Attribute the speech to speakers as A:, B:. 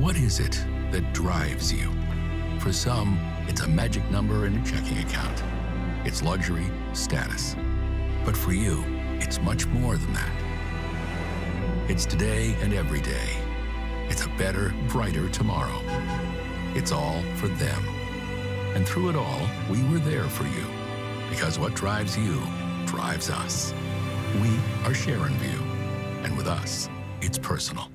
A: What is it that drives you? For some, it's a magic number in a checking account. It's luxury, status. But for you, it's much more than that. It's today and every day. It's a better, brighter tomorrow. It's all for them. And through it all, we were there for you. Because what drives you drives us. We are Sharonview. And with us, it's personal.